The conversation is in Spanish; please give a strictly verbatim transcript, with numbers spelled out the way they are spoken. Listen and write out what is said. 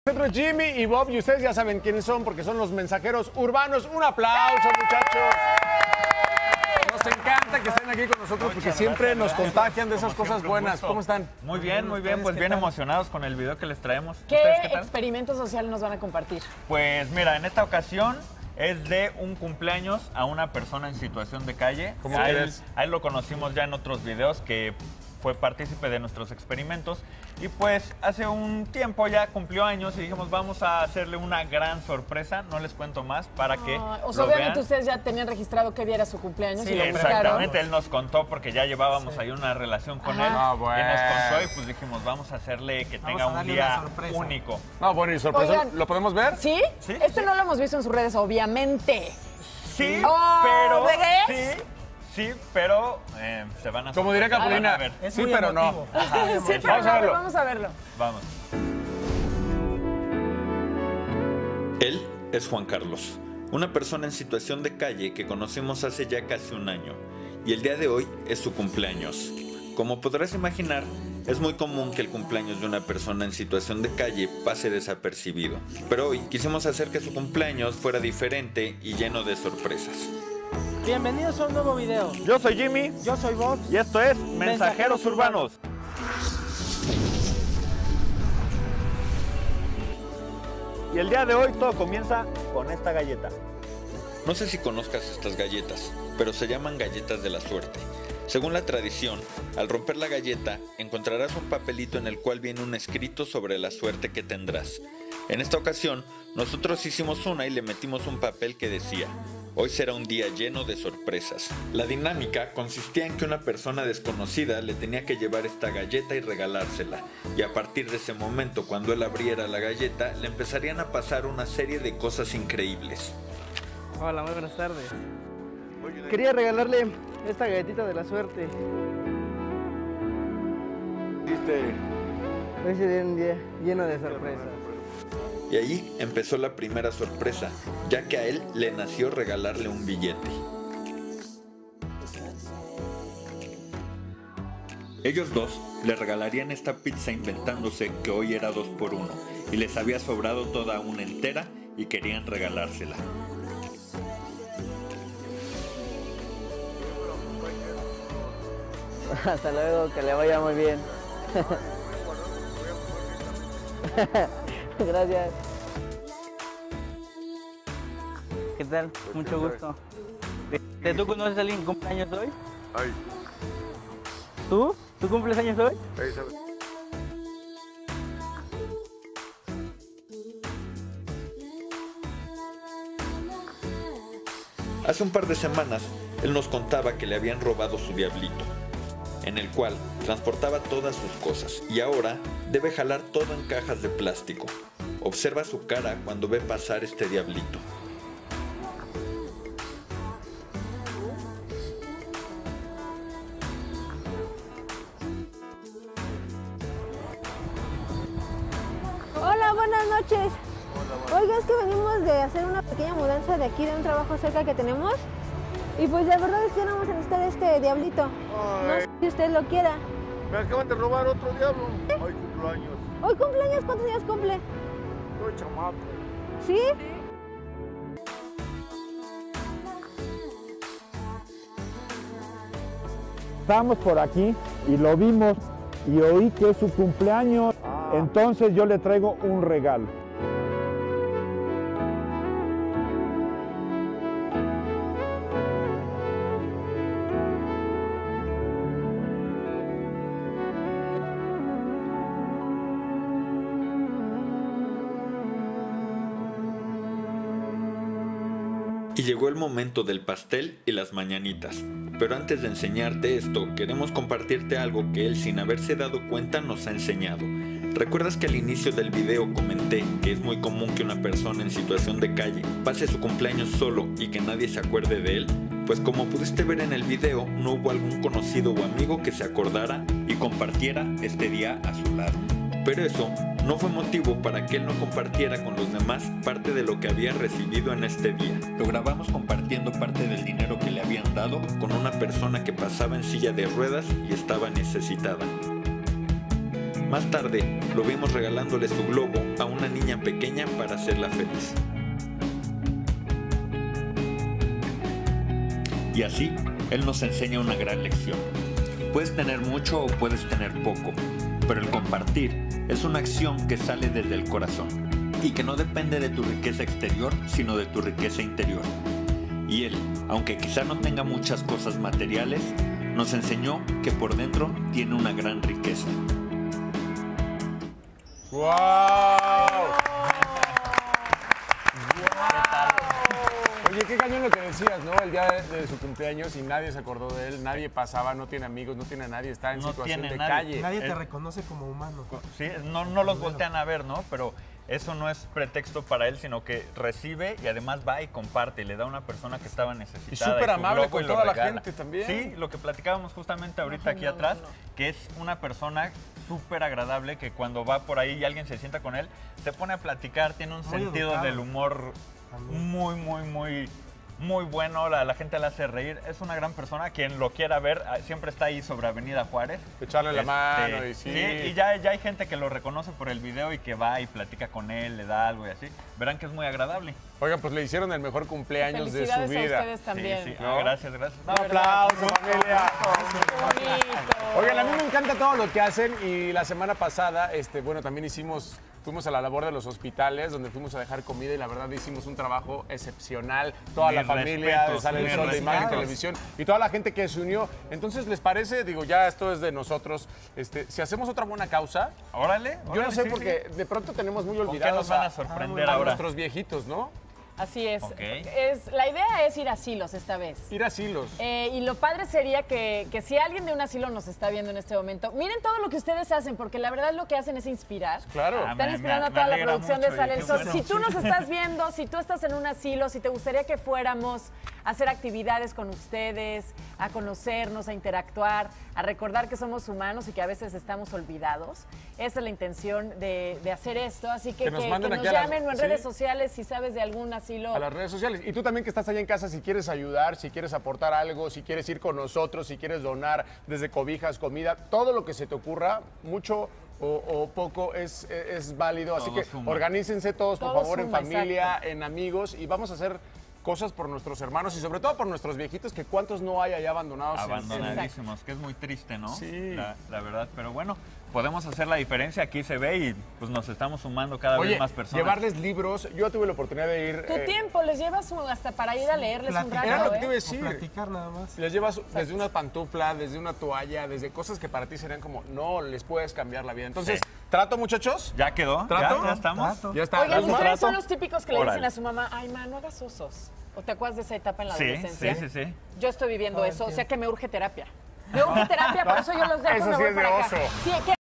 Centro Jimmy y Bob, y ustedes ya saben quiénes son porque son los mensajeros urbanos. Un aplauso, muchachos. Nos encanta que estén aquí con nosotros porque siempre nos contagian de esas cosas buenas. ¿Cómo están? Muy bien, muy bien, pues bien emocionados con el video que les traemos. ¿Qué, ¿Ustedes qué tal? experimento social nos van a compartir? Pues mira, en esta ocasión es de un cumpleaños a una persona en situación de calle. ¿Cómo a él, crees? a él lo conocimos ya en otros videos, que fue partícipe de nuestros experimentos. Y pues hace un tiempo ya cumplió años y dijimos, vamos a hacerle una gran sorpresa. No les cuento más para que Ah, o sea, lo obviamente vean. ustedes ya tenían registrado qué día era su cumpleaños Sí, y lo exactamente, buscaron. él nos contó porque ya llevábamos ahí una relación con Ajá. él. Ah, bueno. Y nos contó y pues dijimos, vamos a hacerle que tenga a un darle día una sorpresa. único. No, bueno, y sorpresa, Oigan. ¿lo podemos ver? ¿Sí? Sí, Este sí. no lo hemos visto en sus redes, obviamente. Sí, Oh, pero... ¿ves? Sí, sí, pero eh, se van a... Como diría sorprender. Capulina, Van a ver. Es sí, muy pero emotivo. no. Ajá, Sí, sí, pero vamos a no, verlo. Vamos a verlo. Vamos. Él es Juan Carlos, una persona en situación de calle que conocimos hace ya casi un año, y el día de hoy es su cumpleaños. Como podrás imaginar, es muy común que el cumpleaños de una persona en situación de calle pase desapercibido, pero hoy quisimos hacer que su cumpleaños fuera diferente y lleno de sorpresas. Bienvenidos a un nuevo video. Yo soy Jimmy Yo soy Bob. y esto es Mensajeros Urbanos. Y el día de hoy todo comienza con esta galleta. No sé si conozcas estas galletas, pero se llaman galletas de la suerte. Según la tradición, al romper la galleta encontrarás un papelito en el cual viene un escrito sobre la suerte que tendrás. En esta ocasión, nosotros hicimos una y le metimos un papel que decía: hoy será un día lleno de sorpresas. La dinámica consistía en que una persona desconocida le tenía que llevar esta galleta y regalársela, y a partir de ese momento, cuando él abriera la galleta, le empezarían a pasar una serie de cosas increíbles. Hola, muy buenas tardes. Quería regalarle esta galletita de la suerte. Hoy sería un día lleno de sorpresas. Y ahí empezó la primera sorpresa, ya que a él le nació regalarle un billete. Ellos dos le regalarían esta pizza inventándose que hoy era dos por uno, y les había sobrado toda una entera y querían regalársela. Hasta luego, que le vaya muy bien. Gracias. ¿Qué tal? Mucho gusto. ¿De- ¿Tú conoces a alguien que cumple años hoy? Ay, ¿Tú? ¿Tú cumples años hoy? ahí sabes. Hace un par de semanas, él nos contaba que le habían robado su diablito, en el cual transportaba todas sus cosas, y ahora debe jalar todo en cajas de plástico. Observa su cara cuando ve pasar este diablito. Hola, buenas noches. Oiga, es que venimos de hacer una pequeña mudanza de aquí, de un trabajo cerca que tenemos. Y pues la verdad es que no vamos a necesitar este diablito. No sé si usted lo quiera. Me acaban de robar otro diablo. Hoy cumplo años. ¿Hoy cumpleaños? ¿Cuántos días cumple? Soy chamaco. ¿Sí? Estábamos por aquí y lo vimos y oí que es su cumpleaños, entonces yo le traigo un regalo. Y llegó el momento del pastel y las mañanitas. Pero antes de enseñarte esto, queremos compartirte algo que él, sin haberse dado cuenta, nos ha enseñado. ¿Recuerdas que al inicio del video comenté que es muy común que una persona en situación de calle pase su cumpleaños solo y que nadie se acuerde de él? Pues como pudiste ver en el video, no hubo algún conocido o amigo que se acordara y compartiera este día a su lado. Pero eso no fue motivo para que él no compartiera con los demás parte de lo que había recibido en este día. Lo grabamos compartiendo parte del dinero que le habían dado con una persona que pasaba en silla de ruedas y estaba necesitada. Más tarde, lo vimos regalándole su globo a una niña pequeña para hacerla feliz. Y así, él nos enseña una gran lección. Puedes tener mucho o puedes tener poco, pero el compartir es una acción que sale desde el corazón y que no depende de tu riqueza exterior, sino de tu riqueza interior. Y él, aunque quizá no tenga muchas cosas materiales, nos enseñó que por dentro tiene una gran riqueza. ¡Wow! Oye, qué cañón lo que decías, ¿no? El día de, de su cumpleaños y nadie se acordó de él, nadie pasaba, no tiene amigos, no tiene a nadie, está en No situación tiene de nadie. calle. Nadie te Eh, reconoce como humano. Sí, no, no los voltean a ver, ¿no? Pero eso no es pretexto para él, sino que recibe y además va y comparte y le da a una persona que estaba necesitada. Y súper su amable globo con y lo toda la regala. gente también. Sí, lo que platicábamos justamente ahorita No, aquí no, atrás, no, no. que es una persona súper agradable que cuando va por ahí y alguien se sienta con él, se pone a platicar, tiene un Muy sentido educado. del humor También. muy, muy, muy... Muy bueno, la, la gente le hace reír. Es una gran persona. Quien lo quiera ver, ah, siempre está ahí sobre Avenida Juárez. Echarle la Este, mano y sí. y ya, ya hay gente que lo reconoce por el video y que va y platica con él, le da algo y así. Verán que es muy agradable. Oigan, pues le hicieron el mejor cumpleaños de su Felicidades a vida. ustedes también. Sí, sí. ¿No? Ah, gracias, gracias. Un aplauso, familia. Qué bonito. Oigan, a mí me encanta todo lo que hacen y la semana pasada, este, bueno, también hicimos, fuimos a la labor de los hospitales donde fuimos a dejar comida y la verdad hicimos un trabajo excepcional. Toda Mis la familia de respetos, Sale el mis Sol de Imagen respetos. Televisión y toda la gente que se unió. Entonces, ¿les parece? Digo, ya esto es de nosotros. Este, si hacemos otra buena causa, Órale. yo no órale, sé sí, porque sí. de pronto tenemos muy ¿Con qué olvidados nos van a a, sorprender a ahora? nuestros viejitos, ¿no? Así es. Ok. es. La idea es ir a asilos esta vez. Ir a asilos. Eh, y lo padre sería que, que si alguien de un asilo nos está viendo en este momento, miren todo lo que ustedes hacen, porque la verdad lo que hacen es inspirar. Claro. Ah, Están me- inspirando me- a toda me la alegra producción mucho, de Sale y el qué Sol. bueno. Si tú nos estás viendo, si tú estás en un asilo, si te gustaría que fuéramos a hacer actividades con ustedes, a conocernos, a interactuar, a recordar que somos humanos y que a veces estamos olvidados, esa es la intención de, de hacer esto. Así que Que que, nos que manden nos aquí a las- llamen o en sí. redes sociales si sabes de algún asilo. A las redes sociales. Y tú también que estás allá en casa, si quieres ayudar, si quieres aportar algo, si quieres ir con nosotros, si quieres donar desde cobijas, comida, todo lo que se te ocurra, mucho o, o poco es, es válido. Así Todo que suma. organícense todos, por Todo favor, en suma, familia, exacto. en amigos y vamos a hacer cosas por nuestros hermanos y sobre todo por nuestros viejitos, que cuántos no hay allá abandonados. en- Abandonadísimos, que es muy triste, ¿no? Sí. La, la verdad, pero bueno, podemos hacer la diferencia, aquí se ve y pues nos estamos sumando cada Oye, vez más personas. llevarles libros. Yo tuve la oportunidad de ir. Tu eh, tiempo, les llevas un- hasta para ir a leerles un Platicar. rato, Era lo que ¿eh? te iba a O decir. platicar nada más. Les llevas desde una pantufla, desde una toalla, desde cosas que para ti serían como, no, les puedes cambiar la vida. Entonces, Sí. ¿trato, muchachos? ¿Ya quedó? ¿Trato? ¿Ya, ya estamos? Trato. Ya está. Oigan, ¿Algo más? ustedes son los típicos que le Órale. dicen a su mamá, ay, ma, no hagas osos. ¿O te acuerdas de esa etapa en la Sí, adolescencia? sí, sí, sí. Yo estoy viviendo Todo el eso, o sea tiempo. que me urge terapia. Me urge terapia, por eso yo los dejo Eso y me sí voy es de para acá. oso. Sí, ¿qué